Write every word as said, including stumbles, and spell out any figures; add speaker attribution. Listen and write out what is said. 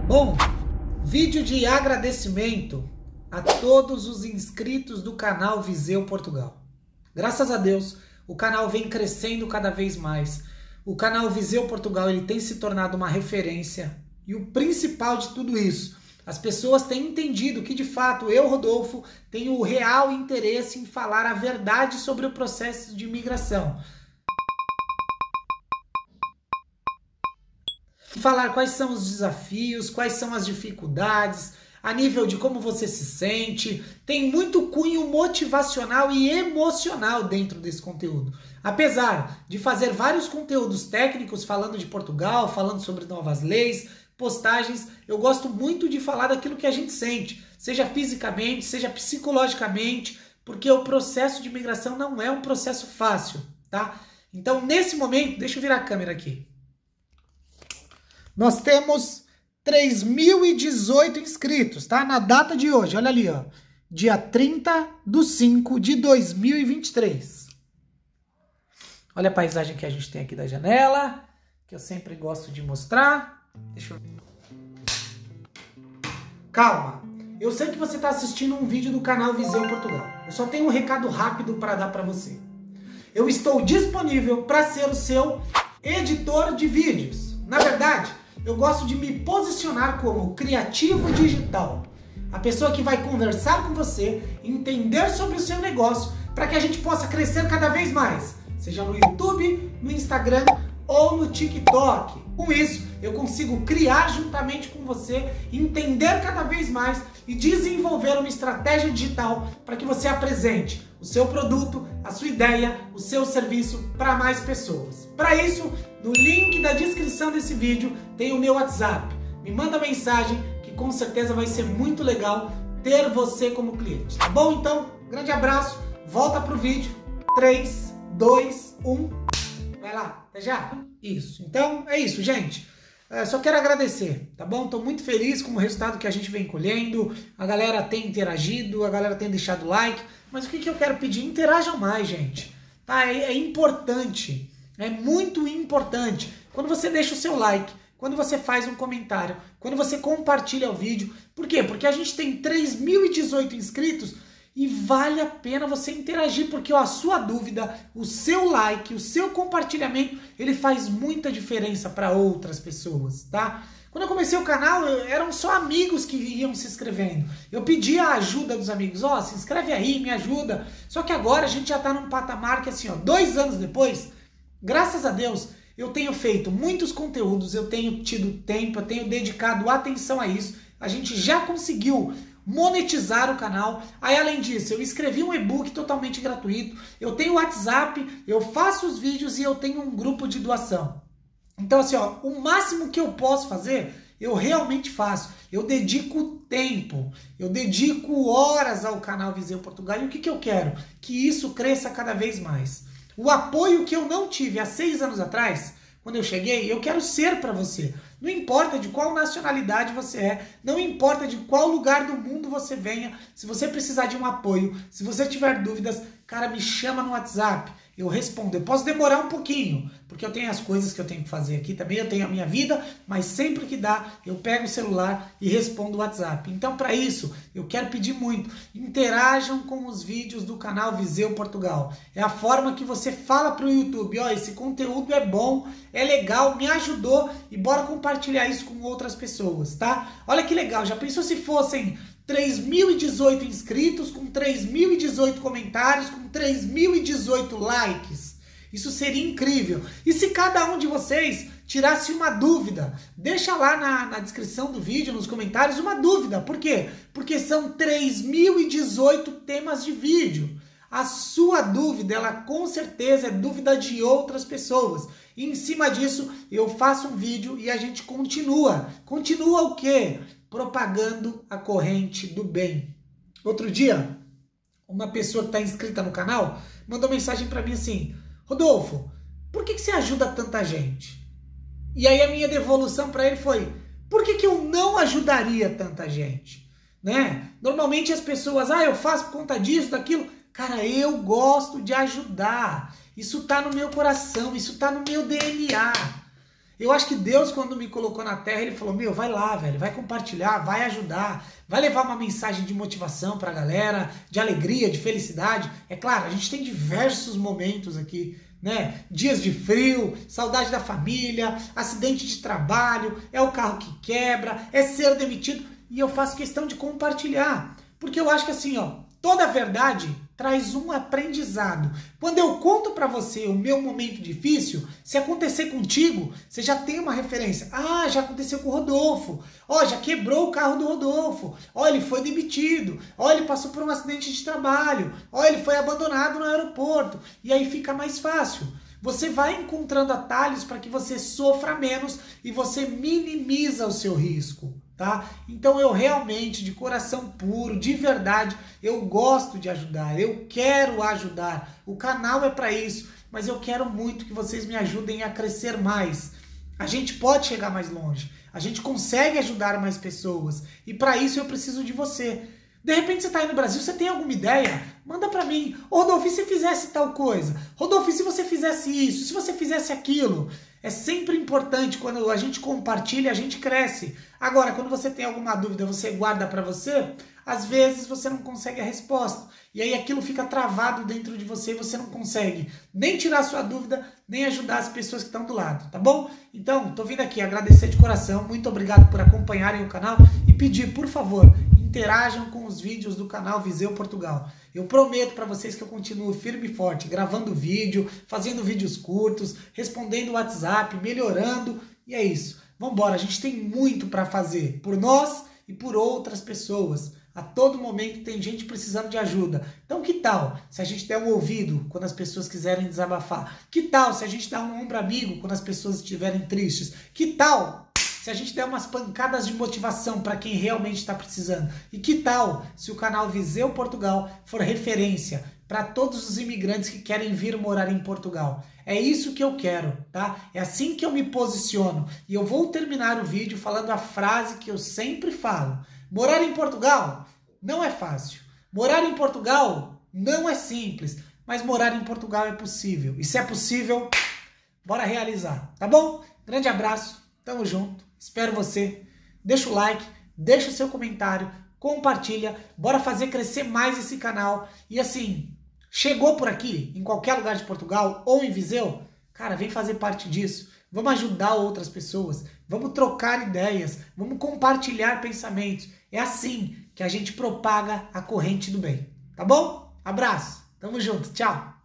Speaker 1: Bom, vídeo de agradecimento a todos os inscritos do canal Viseu Portugal. Graças a Deus, o canal vem crescendo cada vez mais. O canal Viseu Portugal ele tem se tornado uma referência. E o principal de tudo isso, as pessoas têm entendido que, de fato, eu, Rodolfo, tenho o real interesse em falar a verdade sobre o processo de imigração. Falar quais são os desafios, quais são as dificuldades, a nível de como você se sente. Tem muito cunho motivacional e emocional dentro desse conteúdo. Apesar de fazer vários conteúdos técnicos falando de Portugal, falando sobre novas leis, postagens, eu gosto muito de falar daquilo que a gente sente, seja fisicamente, seja psicologicamente, porque o processo de imigração não é um processo fácil, tá? Então, nesse momento, deixa eu virar a câmera aqui. Nós temos três mil e dezoito inscritos, tá? Na data de hoje, olha ali, ó. Dia trinta de cinco de dois mil e vinte e três. Olha a paisagem que a gente tem aqui da janela, que eu sempre gosto de mostrar. Deixa eu... Calma. Eu sei que você está assistindo um vídeo do canal Viseu Portugal. Eu só tenho um recado rápido para dar para você. Eu estou disponível para ser o seu editor de vídeos. Na verdade, eu gosto de me posicionar como criativo digital. A pessoa que vai conversar com você, entender sobre o seu negócio, para que a gente possa crescer cada vez mais. Seja no YouTube, no Instagram ou no TikTok. Com isso, eu consigo criar juntamente com você, entender cada vez mais e desenvolver uma estratégia digital para que você apresente o seu produto, a sua ideia, o seu serviço para mais pessoas. Para isso, no link da descrição desse vídeo tem o meu WhatsApp. Me manda mensagem que com certeza vai ser muito legal ter você como cliente. Tá bom? Então, grande abraço, volta pro vídeo. três, dois, um, vai lá, até já. Isso, então é isso, gente. É, só quero agradecer, tá bom? Estou muito feliz com o resultado que a gente vem colhendo. A galera tem interagido, a galera tem deixado like. Mas o que, que eu quero pedir? Interajam mais, gente. Tá? É, é importante, é muito importante. Quando você deixa o seu like, quando você faz um comentário, quando você compartilha o vídeo. Por quê? Porque a gente tem três mil e dezoito inscritos e vale a pena você interagir, porque ó, a sua dúvida, o seu like, o seu compartilhamento, ele faz muita diferença para outras pessoas, tá? Quando eu comecei o canal, eram só amigos que iam se inscrevendo. Eu pedia a ajuda dos amigos, ó, oh, se inscreve aí, me ajuda. Só que agora a gente já tá num patamar que assim, ó, dois anos depois, graças a Deus, eu tenho feito muitos conteúdos, eu tenho tido tempo, eu tenho dedicado atenção a isso. A gente já conseguiu monetizar o canal. Aí, além disso, eu escrevi um e-book totalmente gratuito, eu tenho WhatsApp, eu faço os vídeos e eu tenho um grupo de doação. Então, assim, ó, o máximo que eu posso fazer, eu realmente faço. Eu dedico tempo, eu dedico horas ao canal Viseu Portugal. E o que, que eu quero? Que isso cresça cada vez mais. O apoio que eu não tive há seis anos atrás, quando eu cheguei, eu quero ser para você. Não importa de qual nacionalidade você é, não importa de qual lugar do mundo você venha, se você precisar de um apoio, se você tiver dúvidas, cara, me chama no WhatsApp, eu respondo. Eu posso demorar um pouquinho, porque eu tenho as coisas que eu tenho que fazer aqui também, eu tenho a minha vida, mas sempre que dá, eu pego o celular e respondo o WhatsApp. Então, para isso, eu quero pedir muito, interajam com os vídeos do canal Viseu Portugal. É a forma que você fala para o YouTube, ó, esse conteúdo é bom, é legal, me ajudou e bora compartilhar isso com outras pessoas, tá? Olha que legal, já pensou se fossem três mil e dezoito inscritos, com três mil e dezoito comentários, com três mil e dezoito likes? Isso seria incrível. E se cada um de vocês tirasse uma dúvida, deixa lá na, na descrição do vídeo, nos comentários, uma dúvida. Por quê? Porque são três mil e dezoito temas de vídeo. A sua dúvida, ela com certeza é dúvida de outras pessoas. E em cima disso, eu faço um vídeo e a gente continua. Continua o quê? Propagando a corrente do bem. Outro dia, uma pessoa que está inscrita no canal mandou mensagem para mim assim: Rodolfo, por que, que você ajuda tanta gente? E aí a minha devolução para ele foi: por que, que eu não ajudaria tanta gente? Né? Normalmente as pessoas, ah, eu faço por conta disso, daquilo. Cara, eu gosto de ajudar. Isso está no meu coração, isso está no meu D N A. Eu acho que Deus, quando me colocou na terra, ele falou, meu, vai lá, velho, vai compartilhar, vai ajudar, vai levar uma mensagem de motivação pra galera, de alegria, de felicidade. É claro, a gente tem diversos momentos aqui, né? Dias de frio, saudade da família, acidente de trabalho, é o carro que quebra, é ser demitido. E eu faço questão de compartilhar, porque eu acho que assim, ó, toda verdade traz um aprendizado. Quando eu conto para você o meu momento difícil, se acontecer contigo, você já tem uma referência. Ah, já aconteceu com o Rodolfo. Ó, já quebrou o carro do Rodolfo. Ó, ele foi demitido. Ó, ele passou por um acidente de trabalho. Ó, ele foi abandonado no aeroporto. E aí fica mais fácil. Você vai encontrando atalhos para que você sofra menos e você minimiza o seu risco, tá? Então eu realmente, de coração puro, de verdade, eu gosto de ajudar, eu quero ajudar. O canal é para isso, mas eu quero muito que vocês me ajudem a crescer mais. A gente pode chegar mais longe, a gente consegue ajudar mais pessoas e para isso eu preciso de você. De repente você está aí no Brasil, você tem alguma ideia? Manda para mim. Ô, Rodolfo, e se fizesse tal coisa? Rodolfo, e se você fizesse isso? Se você fizesse aquilo? É sempre importante, quando a gente compartilha, a gente cresce. Agora, quando você tem alguma dúvida, você guarda para você, às vezes você não consegue a resposta. E aí aquilo fica travado dentro de você e você não consegue nem tirar a sua dúvida, nem ajudar as pessoas que estão do lado, tá bom? Então, tô vindo aqui agradecer de coração, muito obrigado por acompanharem o canal e pedir, por favor, interajam com os vídeos do canal Viseu Portugal. Eu prometo para vocês que eu continuo firme e forte, gravando vídeo, fazendo vídeos curtos, respondendo o WhatsApp, melhorando, e é isso. Vamos embora, a gente tem muito para fazer por nós e por outras pessoas. A todo momento tem gente precisando de ajuda. Então que tal se a gente der um ouvido quando as pessoas quiserem desabafar? Que tal se a gente der um ombro amigo quando as pessoas estiverem tristes? Que tal se a gente der umas pancadas de motivação para quem realmente está precisando? E que tal se o canal Viseu Portugal for referência para todos os imigrantes que querem vir morar em Portugal? É isso que eu quero, tá? É assim que eu me posiciono. E eu vou terminar o vídeo falando a frase que eu sempre falo. Morar em Portugal não é fácil. Morar em Portugal não é simples. Mas morar em Portugal é possível. E se é possível, bora realizar, tá bom? Grande abraço, tamo junto. Espero você. Deixa o like, deixa o seu comentário, compartilha. Bora fazer crescer mais esse canal. E assim, chegou por aqui, em qualquer lugar de Portugal ou em Viseu, cara, vem fazer parte disso. Vamos ajudar outras pessoas, vamos trocar ideias, vamos compartilhar pensamentos. É assim que a gente propaga a corrente do bem, tá bom? Abraço, tamo junto, tchau!